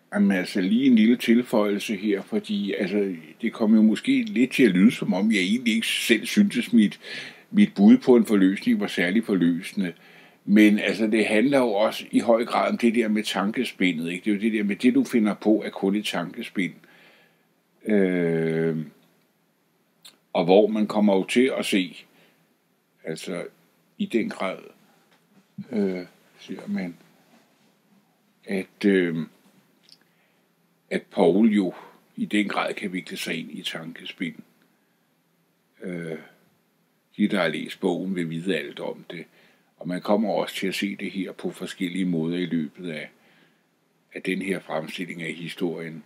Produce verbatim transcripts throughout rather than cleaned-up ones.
Jamen altså lige en lille tilføjelse her, fordi altså, det kommer jo måske lidt til at lyde, som om jeg egentlig ikke selv syntes, mit, mit bud på en forløsning var særlig forløsende. Men altså, det handler jo også i høj grad om det der med tankespindet, ikke? Det er jo det der med, det du finder på, er kun et tankespind. Øh, og hvor man kommer jo til at se, altså i den grad, øh, siger man, at... Øh, at Paul jo i den grad kan vikle sig ind i tankespind. Øh, de, der har læst bogen, vil vide alt om det. Og man kommer også til at se det her på forskellige måder i løbet af, af den her fremstilling af historien.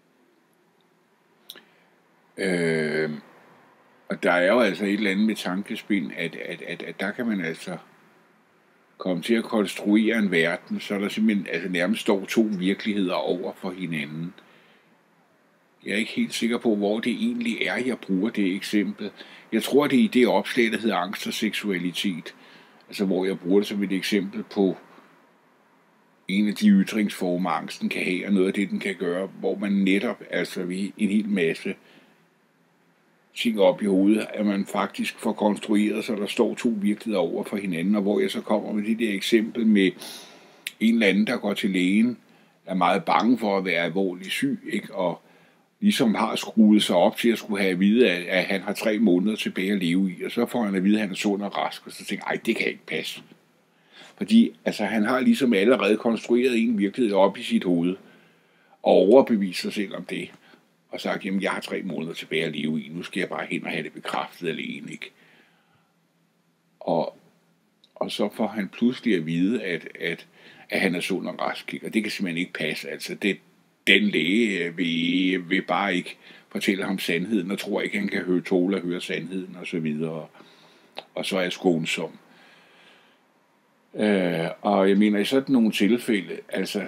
Øh, og der er jo altså et eller andet med tankespind, at, at, at, at der kan man altså komme til at konstruere en verden, så der simpelthen altså nærmest står to virkeligheder over for hinanden. Jeg er ikke helt sikker på, hvor det egentlig er, jeg bruger det eksempel. Jeg tror, det er i det opslag, der hedder angst og seksualitet. Altså, hvor jeg bruger det som et eksempel på en af de ytringsformer, angsten kan have, og noget af det, den kan gøre, hvor man netop, altså ved en hel masse ting op i hovedet, at man faktisk får konstrueret, så der står to virkeligheder over for hinanden, og hvor jeg så kommer med det der eksempel med en eller anden, der går til lægen, er meget bange for at være alvorligt syg, ikke? Og ligesom har skruet sig op til at skulle have at vide, at han har tre måneder tilbage at leve i, og så får han at vide, at han er sund og rask, og så tænker jeg, ej, det kan ikke passe. Fordi altså, han har ligesom allerede konstrueret en virkelighed op i sit hoved, og overbevist sig selv om det, og sagt, jamen jeg har tre måneder tilbage at leve i, nu skal jeg bare hen og have det bekræftet alene, ikke? Og, og så får han pludselig at vide, at, at, at han er sund og rask, ikke? Og det kan simpelthen ikke passe, altså det, den læge vil, vil bare ikke fortælle ham sandheden, og tror ikke, han kan høre tåle og høre sandheden, og så videre, og så er jeg skånsom. Øh, og jeg mener, i sådan nogle tilfælde, altså,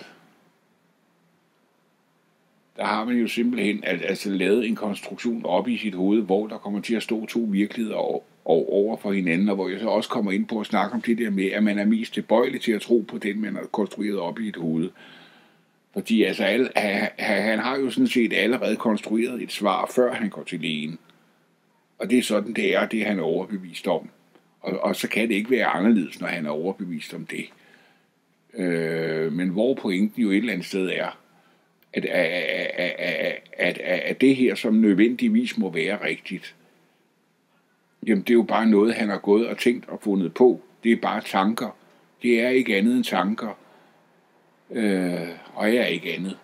der har man jo simpelthen altså lavet en konstruktion op i sit hoved, hvor der kommer til at stå to virkeligheder og, og over for hinanden, og hvor jeg så også kommer ind på at snakke om det der med, at man er mest tilbøjelig til at tro på den, man har konstrueret op i et hoved. Fordi altså, alle, han, han har jo sådan set allerede konstrueret et svar, før han går til lægen. Og det er sådan, det er, det han er overbevist om. Og, og så kan det ikke være anderledes, når han er overbevist om det. Øh, men hvor pointen jo et eller andet sted er, at, at, at, at, at det her, som nødvendigvis må være rigtigt, jamen det er jo bare noget, han har gået og tænkt og fundet på. Det er bare tanker. Det er ikke andet end tanker. Øh, og jeg er ikke andet.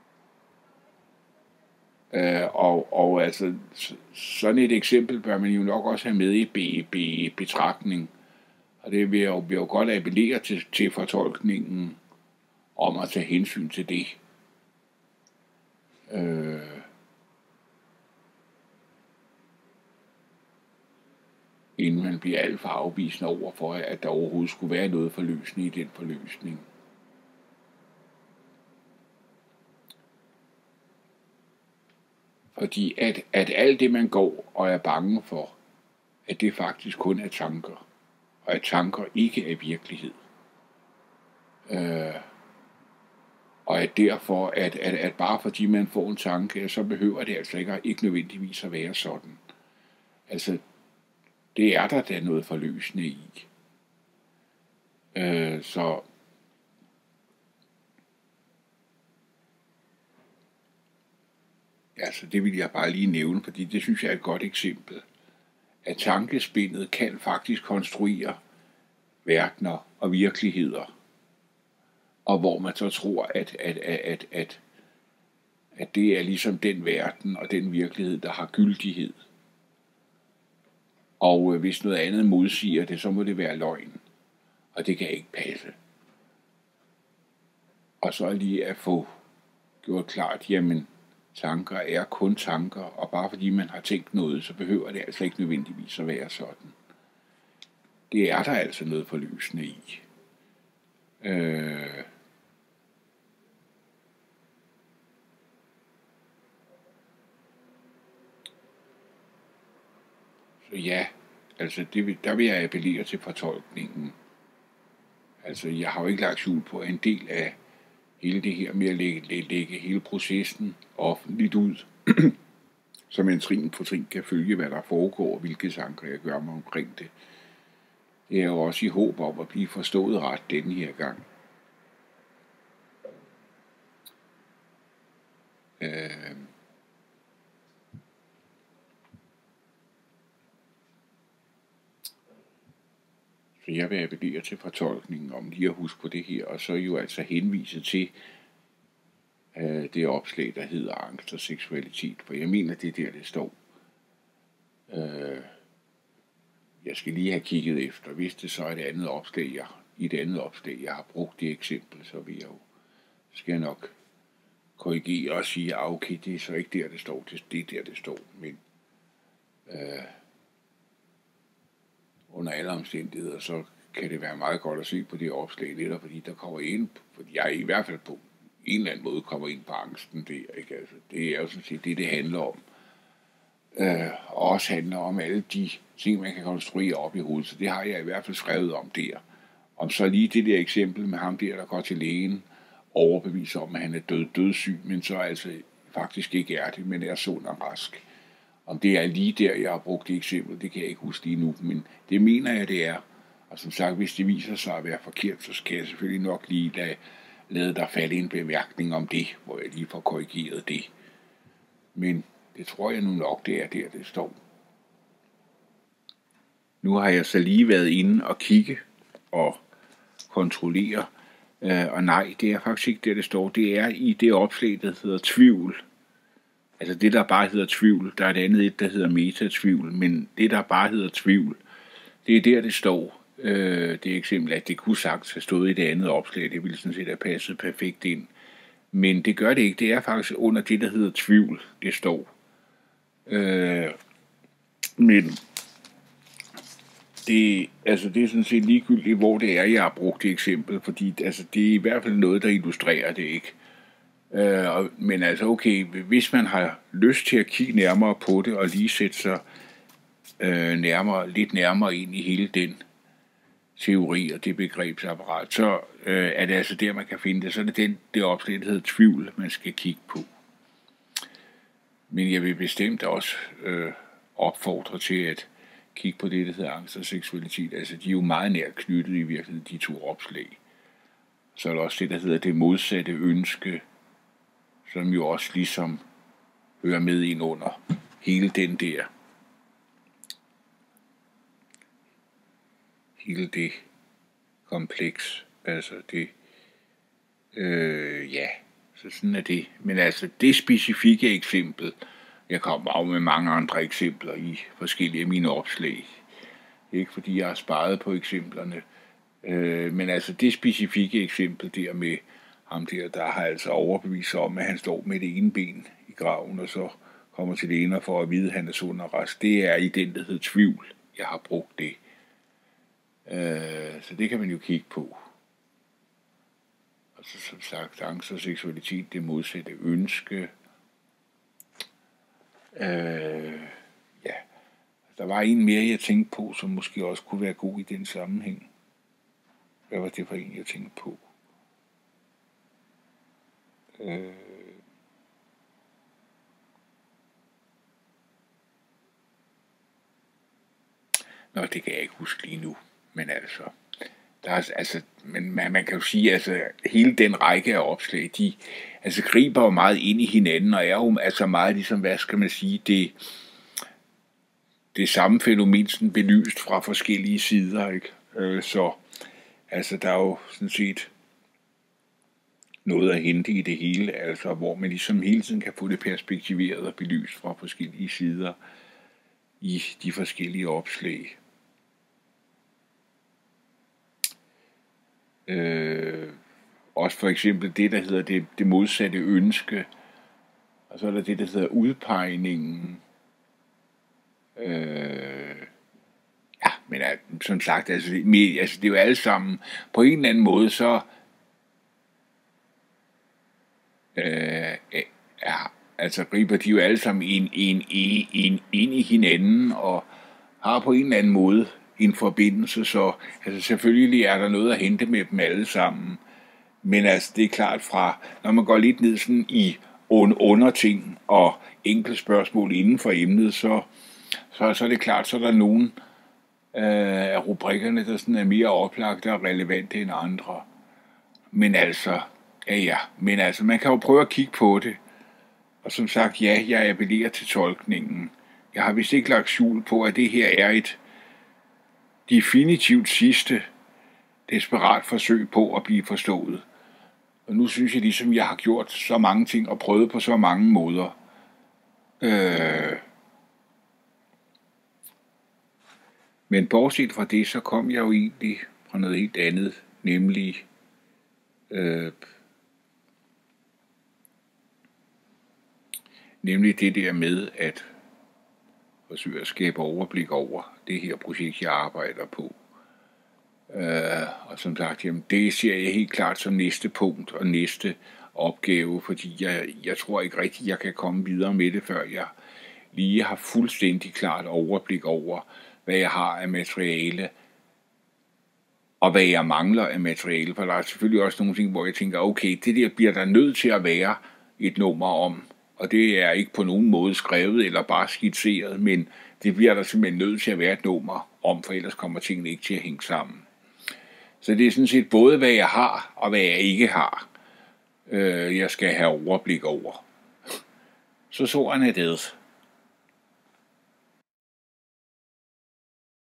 Øh, og, og altså, sådan et eksempel bør man jo nok også have med i be, be, betragtning. Og det vil jeg jo, vil jeg jo godt appellere til, til fortolkningen om at tage hensyn til det. Øh, inden man bliver alt for afvisende over for, at der overhovedet skulle være noget forløsende i den forløsning. Fordi at, at alt det, man går og er bange for, at det faktisk kun er tanker, og at tanker ikke er virkelighed. Øh, og at derfor, at, at, at bare fordi man får en tanke, så behøver det altså ikke, ikke nødvendigvis at være sådan. Altså, det er der da noget forløsende i. Øh, så altså, det vil jeg bare lige nævne, fordi det synes jeg er et godt eksempel. At tankespindet kan faktisk konstruere verdener og virkeligheder, og hvor man så tror, at, at, at, at, at det er ligesom den verden og den virkelighed, der har gyldighed. Og hvis noget andet modsiger det, så må det være løgn, og det kan ikke passe. Og så lige at få gjort klart, jamen, tanker er kun tanker, og bare fordi man har tænkt noget, så behøver det altså ikke nødvendigvis at være sådan. Det er der altså noget forløsende i. Øh... Så ja, altså det vil, der vil jeg appellere til fortolkningen. Altså jeg har jo ikke lagt skjul på, en del af hele det her med at lægge, lægge, lægge hele processen offentligt ud, så man trin for trin kan følge, hvad der foregår, og hvilke tanker jeg gør mig omkring det. Det er jo også i håb om at blive forstået ret denne her gang. Øh, så jeg vil appellere til fortolkningen om lige at huske på det her, og så jo altså henvise til øh, det opslag, der hedder angst og seksualitet, for jeg mener, det er der, det står. Øh, jeg skal lige have kigget efter, hvis det så er et andet opslag, jeg, i et andet opslag, jeg har brugt det eksempel, så vil jeg jo, skal jeg nok korrigere og sige, at okay, det er så ikke der, det står, det er der, det står, men øh, under alle omstændigheder, så kan det være meget godt at se på det opslag, netop fordi der kommer ind, fordi jeg i hvert fald på en eller anden måde kommer ind på angsten der, ikke? Altså, det er jo sådan set det, det handler om. Øh, og også handler om alle de ting, man kan konstruere op i hovedet, så det har jeg i hvert fald skrevet om der. Om så lige det der eksempel med ham der, der går til lægen, overbeviser om, at han er død dødssyg, men så altså faktisk ikke er det, men er sund og rask. Om det er lige der, jeg har brugt det eksempel, det kan jeg ikke huske lige nu, men det mener jeg, det er. Og som sagt, hvis det viser sig at være forkert, så skal jeg selvfølgelig nok lige lade, lade der falde en bemærkning om det, hvor jeg lige får korrigeret det. Men det tror jeg nu nok, det er der, det står. Nu har jeg så lige været inde og kigge og kontrollere, øh, og nej, det er faktisk ikke der, det står. Det er i det opslag, der hedder tvivl. Altså det, der bare hedder tvivl. Der er et andet et, der hedder metatvivl, men det, der bare hedder tvivl, det er der, det står. Øh, det er eksempel, at det kunne sagtens have stået i det andet opslag. Det ville sådan set have passet perfekt ind. Men det gør det ikke. Det er faktisk under det, der hedder tvivl, det står. Øh, men det, altså det er sådan set ligegyldigt, hvor det er, jeg har brugt det eksempel, fordi altså, det er i hvert fald noget, der illustrerer det ikke. Øh, men altså okay, hvis man har lyst til at kigge nærmere på det, og lige sætte sig øh, nærmere, lidt nærmere ind i hele den teori og det begrebsapparat, så øh, er det altså der, man kan finde det. Så er det den, det opslag, der hedder tvivl, man skal kigge på. Men jeg vil bestemt også øh, opfordre til at kigge på det, der hedder angst og seksualitet. Altså, de er jo meget nært knyttet i virkeligheden, de to opslag. Så er der også det, der hedder det modsatte ønske, som jo også ligesom hører med ind under hele den der, hele det kompleks. Altså det, øh, ja, så sådan er det. Men altså, det specifikke eksempel, jeg kommer af med mange andre eksempler i forskellige af mine opslag. Ikke fordi jeg har sparet på eksemplerne, øh, men altså det specifikke eksempel der med ham der, der har altså overbevist sig om, at han står med det ene ben i graven, og så kommer til det ene for at vide, at han er sund og rask. Det er i den, der hedder tvivl, jeg har brugt det. Øh, så det kan man jo kigge på. Og så som sagt, angst og seksualitet, det modsatte ønske. Øh, ja, der var en mere, jeg tænkte på, som måske også kunne være god i den sammenhæng. Hvad var det for en, jeg tænkte på? Øh... Nå, det kan jeg ikke huske lige nu, men altså, der er, altså men man, man kan jo sige, altså hele den række af opslag, de altså griber jo meget ind i hinanden, og er jo altså meget ligesom, hvad skal man sige, det, det samme fænomen sådan belyst fra forskellige sider, ikke? Øh, så altså der er jo sådan set noget at hente i det hele, altså hvor man ligesom hele tiden kan få det perspektiveret og belyst fra forskellige sider i de forskellige opslag. Øh, også for eksempel det, der hedder det, det modsatte ønske, og så er der det, der hedder udpegningen. Øh, ja, men som sagt, altså det, altså det er jo alle sammen, på en eller anden måde, så øh, ja, altså griber de jo alle sammen ind, ind, ind, ind, ind i hinanden, og har på en eller anden måde en forbindelse, så altså selvfølgelig er der noget at hente med dem alle sammen. Men altså, det er klart fra, når man går lidt ned sådan i underting og enkelte spørgsmål inden for emnet, så, så, så er det klart, så er der nogen øh, af rubrikkerne, der sådan er mere oplagte og relevante end andre. Men altså, ja ja, men altså, man kan jo prøve at kigge på det. Og som sagt, ja, jeg appellerer til tolkningen. Jeg har vist ikke lagt skjul på, at det her er et definitivt sidste desperat forsøg på at blive forstået. Og nu synes jeg ligesom, jeg har gjort så mange ting og prøvet på så mange måder. Øh... Men bortset fra det, så kom jeg jo egentlig fra noget helt andet, nemlig øh... nemlig det der med at forsøge at skabe overblik over det her projekt, jeg arbejder på. Uh, og som sagt, jamen, det ser jeg helt klart som næste punkt og næste opgave, fordi jeg, jeg tror ikke rigtigt, jeg kan komme videre med det, før jeg lige har fuldstændig klart overblik over, hvad jeg har af materiale, og hvad jeg mangler af materiale, for der er selvfølgelig også nogle ting, hvor jeg tænker, okay, det der bliver der nødt til at være et nummer om, og det er ikke på nogen måde skrevet eller bare skitseret, men det bliver der simpelthen nødt til at være et nummer om, for ellers kommer tingene ikke til at hænge sammen. Så det er sådan set både, hvad jeg har, og hvad jeg ikke har, øh, jeg skal have overblik over. Så så han det.